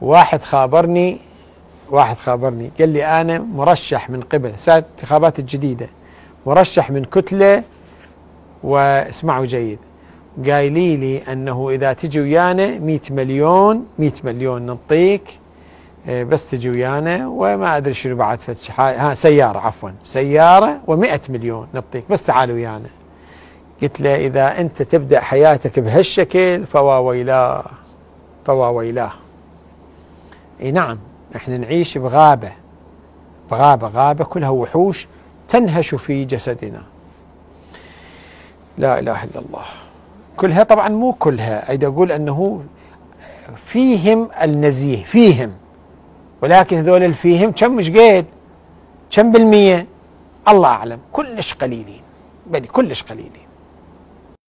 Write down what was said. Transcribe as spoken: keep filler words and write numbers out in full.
واحد خابرني واحد خابرني قال لي أنا مرشح من قبل ساعة الانتخابات الجديدة، مرشح من كتلة، واسمعوا جيد، قايلي لي أنه إذا تجي ويانا مئة مليون مئة مليون نعطيك بس تجي ويانا، وما أدري شنو بعد فتش ها سيارة عفوا سيارة ومئة مليون نعطيك بس تعال ويانا. قلت له إذا أنت تبدأ حياتك بهالشكل فوا ويلاه فوا ويلاه. اي نعم، احنا نعيش بغابة بغابة غابة كلها وحوش تنهش في جسدنا. لا إله إلا الله. كلها طبعا مو كلها، أيضا أقول أنه فيهم النزيه فيهم، ولكن هذول الفيهم كم مش قيد كم بالمية الله أعلم، كلش قليلين، بل كلش قليلين.